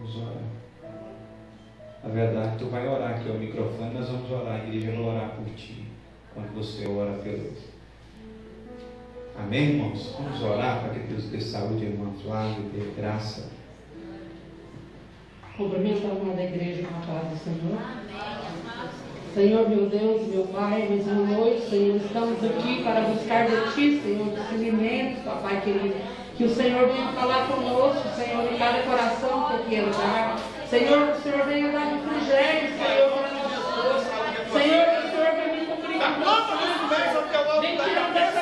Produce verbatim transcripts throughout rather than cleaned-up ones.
Vamos orar. Na verdade, tu vai orar aqui ao microfone, nós vamos orar, a igreja vai orar por ti, quando você ora pelos. Amém, irmãos? Vamos orar para que Deus dê saúde, irmã Flávia, dê graça. Cumprimento a amada igreja com a paz do Senhor. Senhor, meu Deus, meu Pai, mais uma noite, Senhor, estamos aqui para buscar de Ti, Senhor, discernimento, Papai querido. Que o Senhor venha falar conosco, Senhor, em cada coração que aqui entrar. Senhor, que o Senhor venha dar refrigério, Senhor, para nossas forças. Senhor, que o Senhor venha me cobrir com o sangue. Vem tirar dessa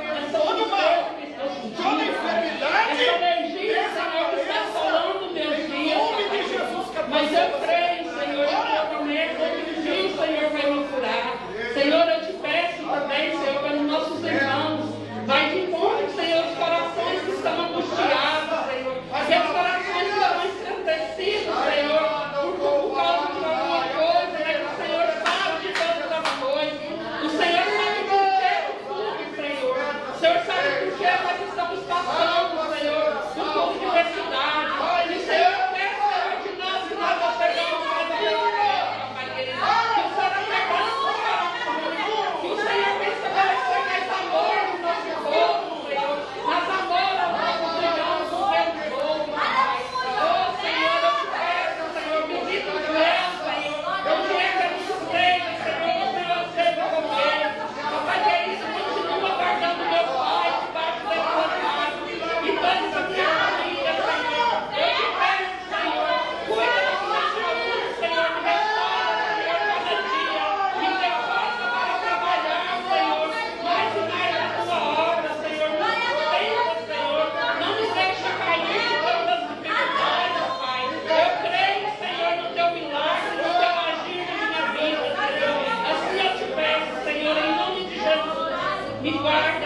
toda enfermidade, essa energia, Senhor, que está falando meus dias. Mas eu creio, Senhor, eu prometo, que o Senhor vai me curar. Senhor, eu te peço também, Senhor, pelos nossos irmãos. Vai de encontro, Senhor, os corações que estão angustiados, Senhor. Aqueles corações que estão estremecidos, Senhor, por, por causa de alguma coisa, né? Que o Senhor sabe de todas as coisas. O Senhor sabe do que é tudo, Senhor. O Senhor sabe do que é nós estamos passando, Senhor, por toda diversidade. E o Senhor quer, Senhor, de nós que nós não pegamos mais a vida, Papai querido. Que o Senhor apegasse o coração. Que o Senhor venha estabelecer mais amor no nosso povo, Senhor. Nas amoras nós nos ligamos no mesmo povo, Pai. Oh, Senhor, eu te peço, Senhor, visita os meus, Senhor. Eu quero que eles estejam, Senhor, o Senhor seja comer. Papai querido, continua guardando meu Pai debaixo da tua casa. E toda essa minha família, Senhor. Eu te peço, Senhor, cuida da minha saúde, Senhor, me restaura, Senhor, cada dia. Me dê força para trabalhar, Senhor, mais e mais na tua obra, Senhor. Nos sustenta, Senhor. Não nos deixa cair em todas as dificuldades, Pai. Eu creio, Senhor, no teu milagre, no teu agir na minha vida, Senhor. Assim eu te peço, Senhor, em nome de Jesus. Me guarda.